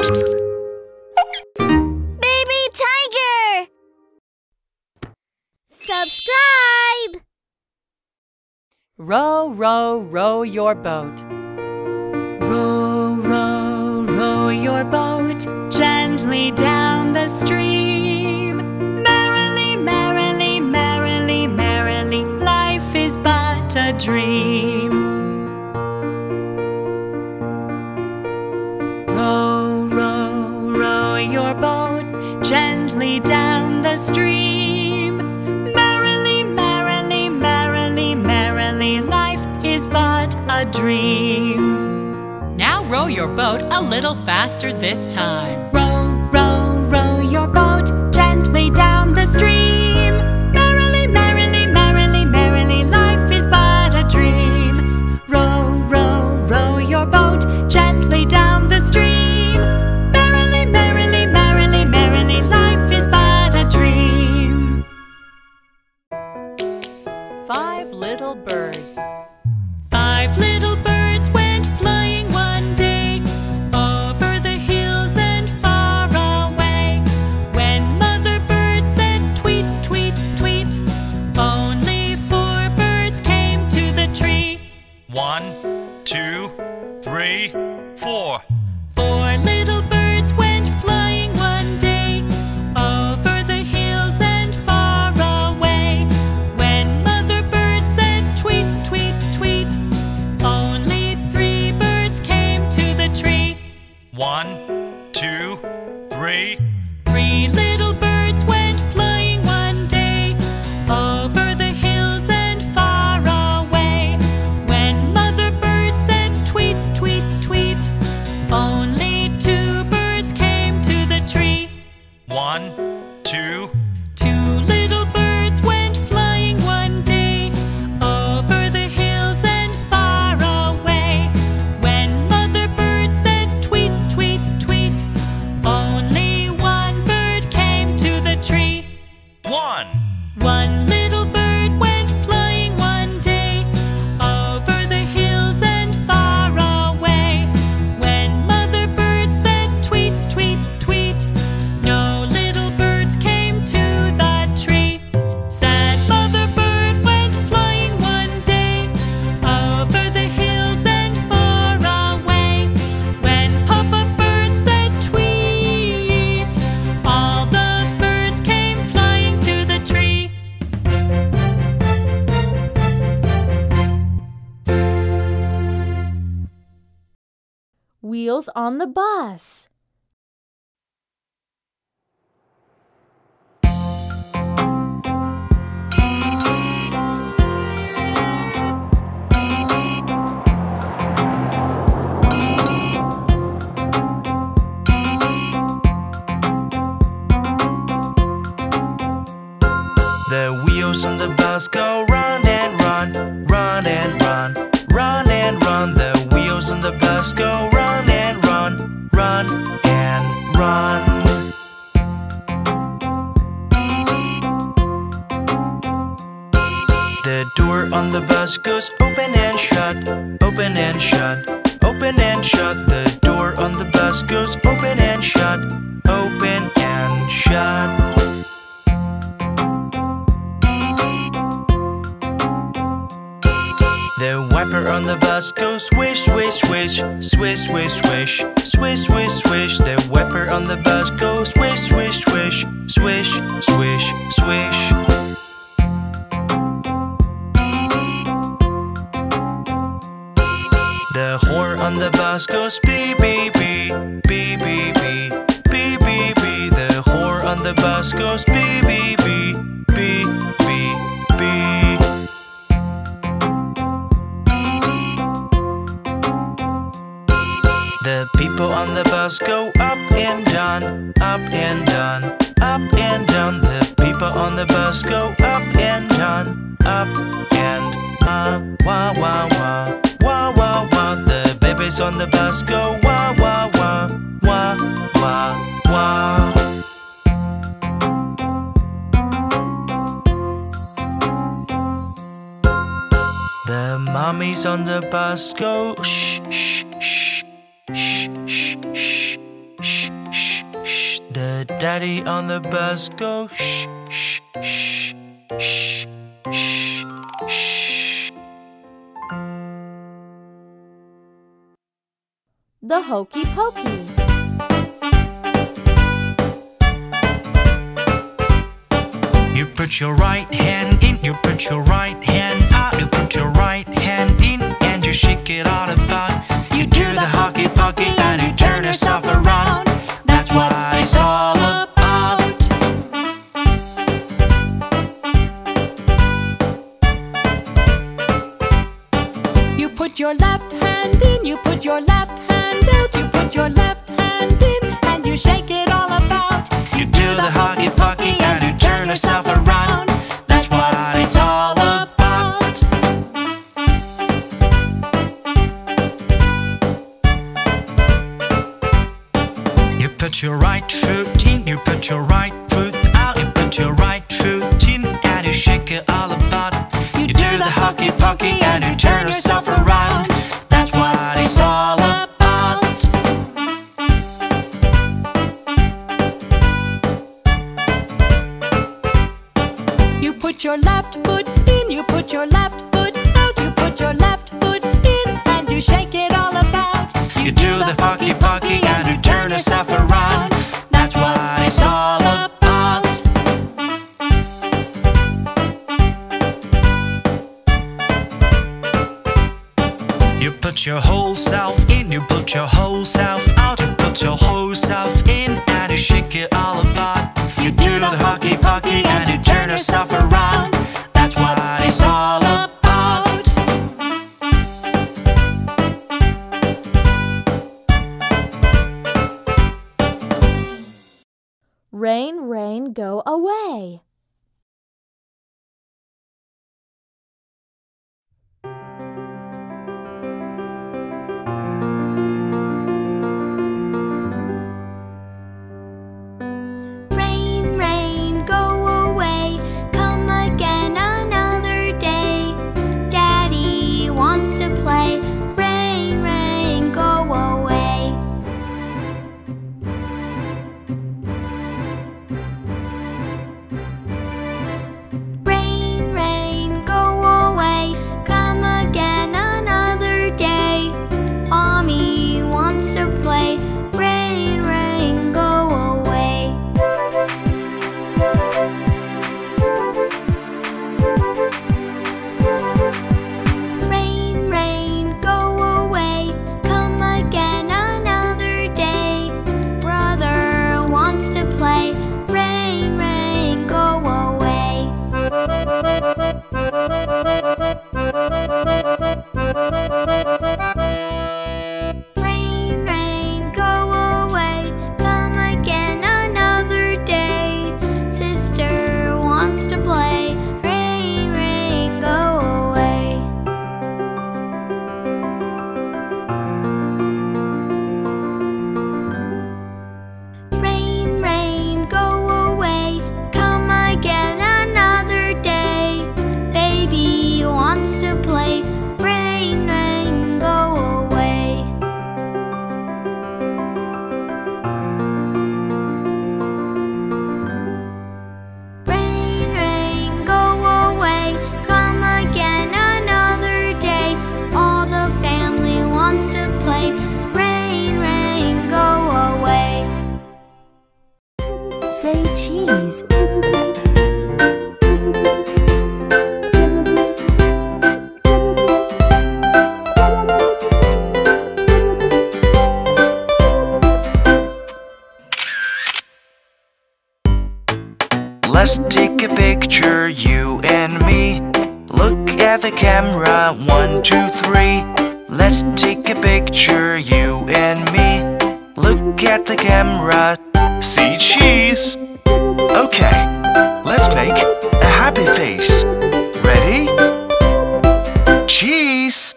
Baby tiger! Subscribe! Row, row, row your boat. Row, row, row your boat gently down the stream. Merrily, merrily, merrily, merrily, life is but a dream. Row, row, row your boat gently down the stream. Merrily, merrily, merrily, merrily, life is but a dream. Now row your boat a little faster this time. Row, row, row your boat gently down the stream. Merrily, merrily, merrily, merrily, life is but a dream. Row, row, row your boat gently down the stream. Merrily, merrily, merrily, merrily, life is but a dream. 5 little birds. 5 little birds went flying one day over the hills and far away. When Mother Bird said tweet, tweet, tweet, only 4 birds came to the tree. 1, 2, 3, 4. 4 little birds went flying one day over the hills and far away. When Mother Bird said tweet, tweet, tweet, only 3 birds came to the tree. 1, 2, 3. 3 little birds went flying one day over the hills and far away. When Mother Bird said tweet, tweet, tweet, only 2 birds came to the tree. 1, 2. 2 little birds went flying one day over the hills and far away. When Mother Bird said tweet, tweet, tweet, only 1 bird came to the tree. 1. 1 little bird went flying one day over the hills and far away. When Mother Bird said tweet, tweet, tweet, no little birds came to the tree. Sad Mother Bird went flying one day over the hills and far away. When Papa Bird said tweet, all the birds came flying to the tree. Wheels on the bus. The wheels on the bus go round and run, run and run, run and run. The wheels on the bus go round and run, run and run. The door on the bus goes open and shut, open and shut, open and shut. The door on the bus goes open and shut, open and shut. The wiper on the bus goes swish, swish, swish, swish, swish, swish, swish, swish, swish. The wiper on the bus goes swish, swish, swish, swish, swish, swish. The horn on the bus goes beep, beep, beep, beep, beep, beep, beep, beep, beep. The horn on the bus goes beep, beep, beep, beep, beep, beep. The people on the bus go up and down, up and down, up and down. The people on the bus go up and down, up and down. Wah, wah, wah, wah, wah, wah. The babies on the bus go wah, wah, wah, wah, wah, wah. The mommies on the bus go shh, shh, shh, shh, shh, shh, shh. the daddy on the bus go shh, shh, shh, shh, shh, shh. The Hokey Pokey. You put your right hand in, you put your right hand out, you put your right hand in and you shake it all about. You do the Hokey Pokey and you turn yourself around. That's what it's all about. You put your left hand in, you put your left hand out, you put your left hand in and you shake it all about. You do the Hokey Pokey and you turn yourself around. That's what it's all about. You put your right foot in, you put your right foot out, you put your right foot in and you shake it all about. You do the Hokey Pokey and you turn yourself around. That's what it's all about. You put your left foot in, you put your left foot out, you put your left foot in and you shake it all about. You do the Hokey Pokey and you turn yourself around. That's what it's all about. You put your whole self in, you put your whole self out, you put your whole self in and you shake it all about. You do the Hokey Pokey and you turn yourself around. That's what it's all about. Rain, rain, go away. Rain, rain, go away. Come again another day. Daddy wants to play. Rain, rain, go away. Rain, rain, go away. Come again another day. Mommy wants to play. Rain, rain, go away. Rain, rain, go away. Come again another day. Brother wants to play. Rain, rain, go away. Rain, rain, go away. Come again another day. Sister wants to play. Rain, rain, go away. Rain, rain, go away. Come again another day. Baby wants to play. Rain, rain, go away. Rain, rain, go away. Come again another day. All the family wants to play. Rain, rain, go away. Say cheese. Let's take a picture, you and me. Look at the camera, 1, 2, 3. Let's take a picture, you and me. Look at the camera, see cheese. Okay, let's make a happy face. Ready? Cheese!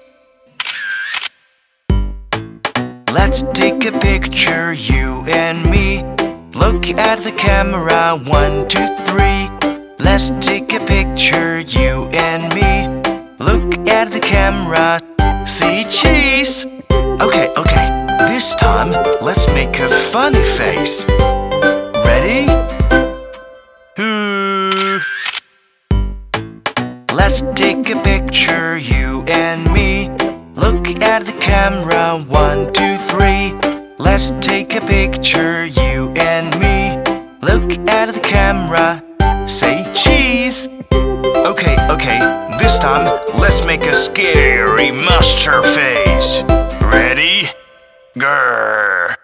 Let's take a picture, you and me. Look at the camera, 1, 2, 3. Let's take a picture, you and me. Look at the camera, see cheese. Okay, this time let's make a funny face. Ready? Ready? Let's take a picture, you and me. Look at the camera, 1, 2, 3. Let's take a picture, you and me. Look at the camera, say cheese. Okay, this time let's make a scary monster face. Ready? Grrr.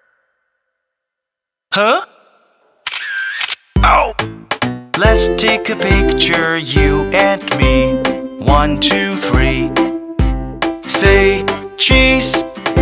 Huh? Ow! Let's take a picture, you and me. 1, 2, 3. Say cheese.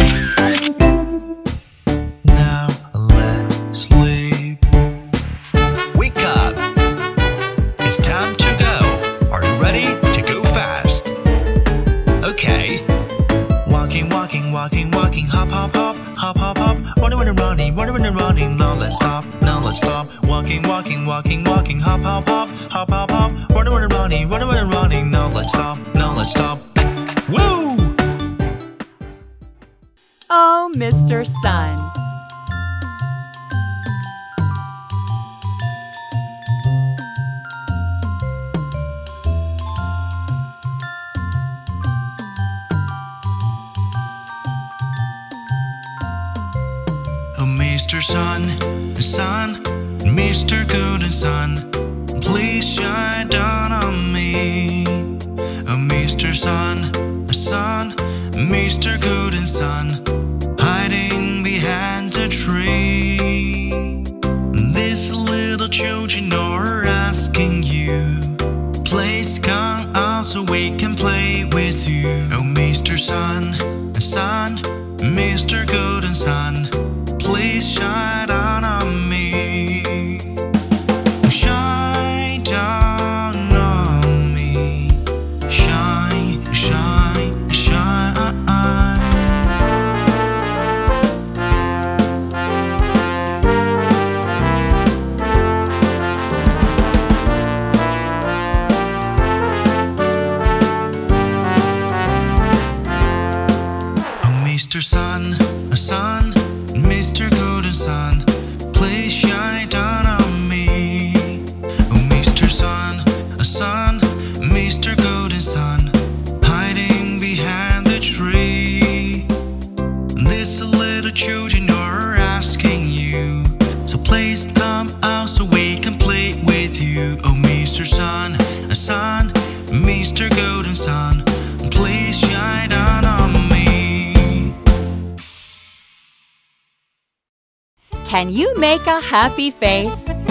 Now let's sleep. Wake up. It's time to go. Are you ready to go fast? Okay. Walking, walking, walking, walking. Hop, hop, hop, hop, hop, hop. Running, running, running, running, running, running. Now let's stop, now let's stop. Walking, walking, walking, walking. Hop, hop, hop, hop, hop, hop. Running, running, running, running, running, running. Now let's stop, now let's stop. Woo! Oh, Mr. Sun. Oh, Mr. Sun, Sun, Mr. Golden Sun, please shine down on me. Oh, Mr. Sun, Sun, Mr. Golden Sun, hiding behind a tree. These little children are asking you, please come out so we can play with you. Oh, Mr. Sun, Sun, Mr. Golden Sun, please shine down on me. Shine down on me. Shine, shine, shine. Oh, Mr. Sun, Sun, Mr. Golden Sun, please shine down on me. Oh, Mr. Sun, Sun, Mr. Golden Sun, hiding behind the tree. These little children are asking you, so please come out so we can play with you. Oh, Mr. Sun, Sun, Mr. Golden Sun, please shine down on me. Can you make a happy face?